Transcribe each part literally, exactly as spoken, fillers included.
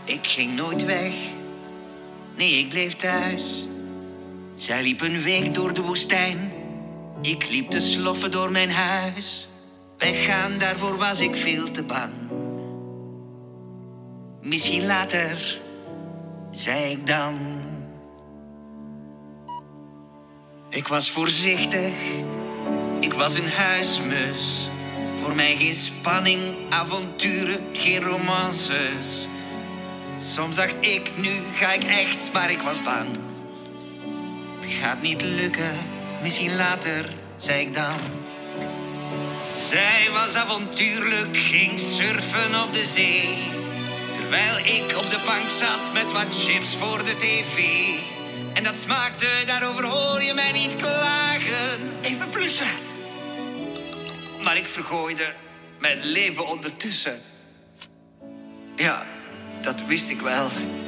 Ik ging nooit weg. Nee, ik bleef thuis. Zij liep een week door de woestijn. Ik liep te sloffen door mijn huis. Weggaan, daarvoor was ik veel te bang. Misschien later, zei ik dan. Ik was voorzichtig, ik was een huismus. Voor mij geen spanning, avonturen, geen romances. Soms dacht ik, nu ga ik echt, maar ik was bang. Het gaat niet lukken, misschien later, zei ik dan. Zij was avontuurlijk, ging surfen op de zee. Terwijl ik op de bank zat met wat chips voor de tv. En dat smaakte, daarover hoor je mij niet klagen. Even blussen. Maar ik vergooide mijn leven ondertussen. Ja, dat wist ik wel.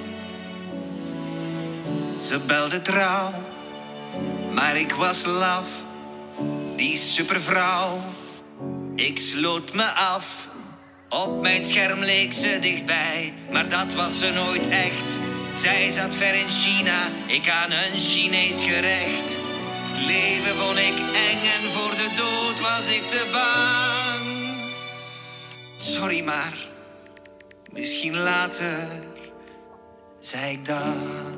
Ze belde trouw, maar ik was laf. Die supervrouw, ik sloot me af. Op mijn scherm leek ze dichtbij, maar dat was ze nooit echt. Zij zat ver in China, ik aan een Chinees gerecht. Het leven vond ik eng en voor de dood was ik te bang. Sorry, maar misschien later, zei ik dan.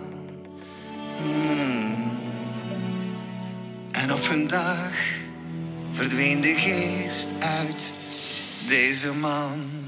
Hmm. En op een dag verdween de geest uit deze man.